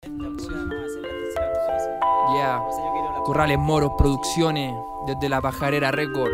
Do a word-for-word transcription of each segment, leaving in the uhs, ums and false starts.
Yeah, Corrales Moros Producciones, desde La Pajarera Record.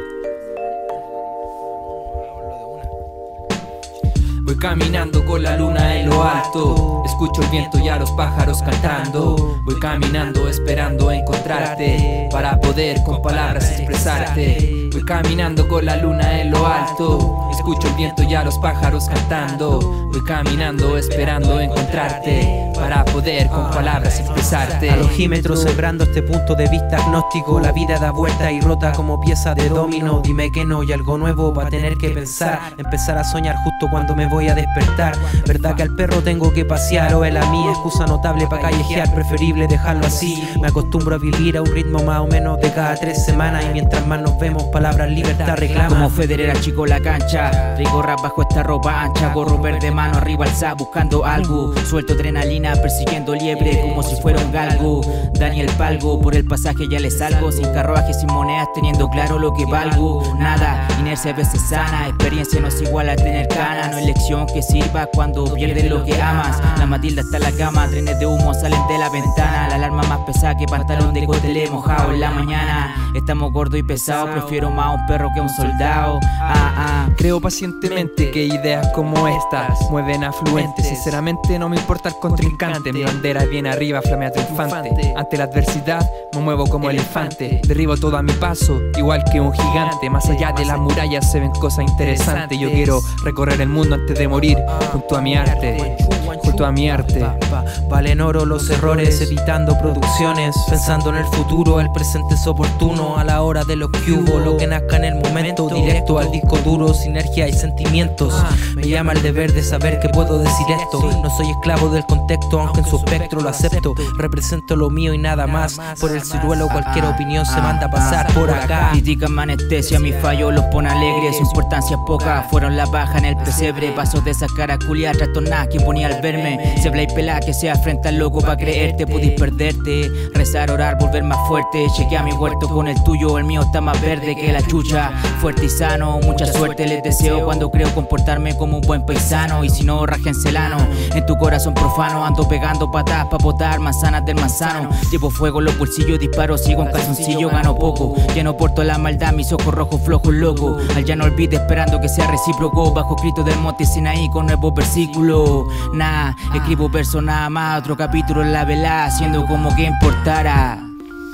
Voy caminando con la luna en lo alto, escucho el viento y a los pájaros cantando. Voy caminando esperando encontrarte, para poder con palabras expresarte. Voy caminando con la luna en lo alto, escucho el viento y a los pájaros cantando. Voy caminando esperando encontrarte, para poder con palabras expresarte. Alogímetro sembrando este punto de vista agnóstico. La vida da vuelta y rota como pieza de dominó. Dime que no y algo nuevo va a tener que pensar. Empezar a soñar justo cuando me voy a despertar. Verdad que al perro tengo que pasear, o es la mía excusa notable para callejear. Preferible dejarlo así. Me acostumbro a vivir a un ritmo más o menos de cada tres semanas. Y mientras más nos vemos, palabras libertad reclama. Como Federer chico la cancha, rico rap bajo esta ropa ancha. Corro verde mano arriba alza buscando algo. Suelto adrenalina persiguiendo liebre como si fuera un galgo. Daniel Palgo, por el pasaje ya le salgo. Sin carruaje, sin monedas, teniendo claro lo que valgo. Nada, inercia a veces sana. Experiencia no es igual a tener cana. No hay lección que sirva cuando pierdes lo que amas. La Matilda está en la cama, trenes de humo salen de la ventana. La alarma más pesada que pantalón de cotelé mojado en la mañana. Estamos gordos y pesados, prefiero más a un perro que a un soldado. Ah, ah. Creo pacientemente que ideas como estas mueven afluentes. Sinceramente no me importa el contrincante. Mi bandera viene arriba, flamea triunfante. Ante la adversidad me muevo como elefante. Derribo todo a mi paso, igual que un gigante. Más allá de las murallas se ven cosas interesantes. Yo quiero recorrer el mundo antes de morir, junto a mi arte, junto a mi arte. Valen oro los errores, evitando producciones, pensando en el futuro. El presente es oportuno a la hora de lo que hubo. Lo que nazca en el momento, directo al disco duro. Sinergia y sentimientos. Me llama el deber de saber que puedo decir esto. No soy esclavo del contexto, aunque en su espectro lo acepto. Represento lo mío y nada más. Por el ciruelo cualquier opinión se manda a pasar por acá. Critican mi anestesia, mi fallo los pone alegres. Su importancia es poca, fueron la baja en el pesebre. Paso de esa cara culiar, trastornada que ponía al verme. Se habla y pela que sea frente al loco pa' creerte. Pudiste perderte, rezar, orar, volver más fuerte. Llegué a mi huerto con el tuyo, el mío está más verde que la chucha. Fuerte y sano, mucha suerte les deseo cuando creo comportarme como un buen paisano. Y si no, rajencelano, en tu corazón profano. Ando pegando patas pa' botar manzanas del manzano. Llevo fuego en los bolsillos, disparo, sigo en calzoncillo, gano poco. Ya no porto la maldad, mis ojos rojos flojos loco. Al ya no olvide esperando que sea recíproco. Bajo escrito del monte Sinaí con nuevo versículo. Nah, escribo verso nada más, otro capítulo en la velada, haciendo como que importara.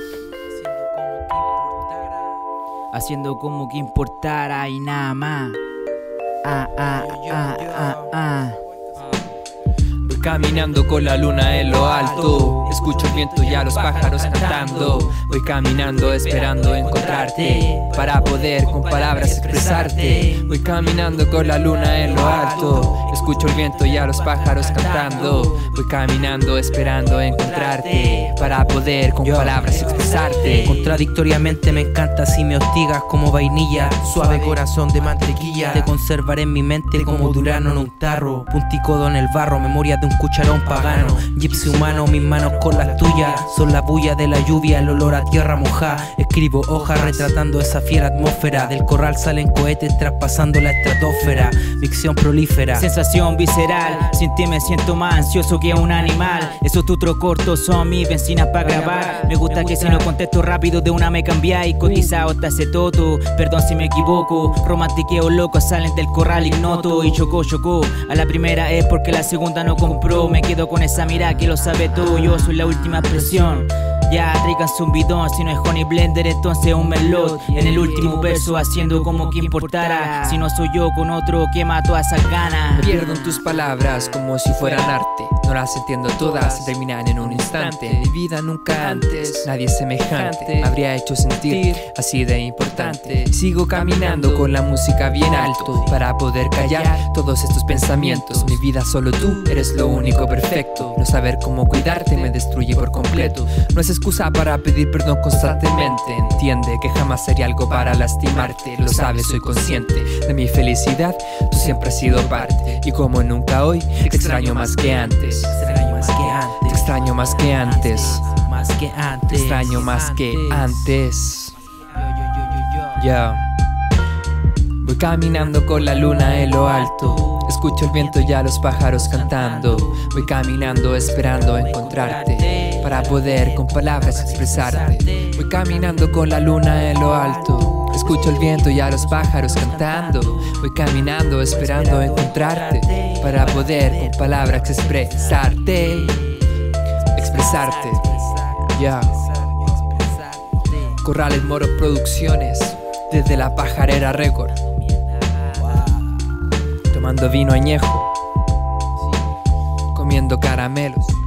Haciendo como que importara y nada más. Ah, ah, ah, ah, ah. Voy caminando con la luna en lo alto, escucho el viento y a los pájaros cantando. Voy caminando esperando encontrarte, para poder con palabras expresarte. Voy caminando con la luna en lo alto, escucho el viento y a los pájaros cantando. Voy caminando esperando encontrarte, para poder con palabras expresarte. Contradictoriamente me encanta si me hostigas como vainilla. Suave corazón de mantequilla, te conservaré en mi mente como Durano en un tarro. Punticodo en el barro, memoria de un cucharón pagano. Gypsy humano, mis manos con las tuyas son la bulla de la lluvia, el olor a tierra mojada. Escribo hojas retratando esa fiera atmósfera. Del corral salen cohetes traspasando la estratosfera. Ficción prolífera, sensación visceral, sin ti me siento más ansioso que un animal. Esos tutros cortos son mis bencinas para grabar. Me gusta que si no contesto rápido de una me cambiáis. Cotizado hasta ese toto, perdón si me equivoco. Romantiqueo locos salen del corral ignoto. Y chocó, chocó, a la primera es porque la segunda no compró. Me quedo con esa mirada que lo sabe todo. Yo soy la última expresión. Ya tráiganse un bidón, si no es Honey Blender entonces un melot. En el último verso haciendo como que importara. Si no soy yo con otro que mato a esas ganas. Me pierdo en tus palabras como si fueran arte. No las entiendo todas, se terminan en un instante. Mi vida nunca antes, nadie semejante me habría hecho sentir así de importante. Sigo caminando con la música bien alto, para poder callar todos estos pensamientos. Mi vida solo tú, eres lo único perfecto. No saber cómo cuidarte me destruye por completo. No es excusa para pedir perdón constantemente. Entiende que jamás sería algo para lastimarte. Lo sabes, soy consciente de mi felicidad. Tú siempre has sido parte. Y como nunca hoy, te extraño más que antes. Te extraño más que antes. Te extraño más que antes. Más que antes. Te extraño más que antes. Ya. Voy caminando con la luna en lo alto, escucho el viento y a los pájaros cantando. Voy caminando esperando encontrarte, para poder con palabras expresarte. Voy caminando con la luna en lo alto, escucho el viento y a los pájaros cantando. Voy caminando esperando encontrarte, para poder con palabras expresarte. Expresarte, ya. Corrales Moro Producciones, desde La Pajarera Record. Tomando vino añejo, comiendo caramelos.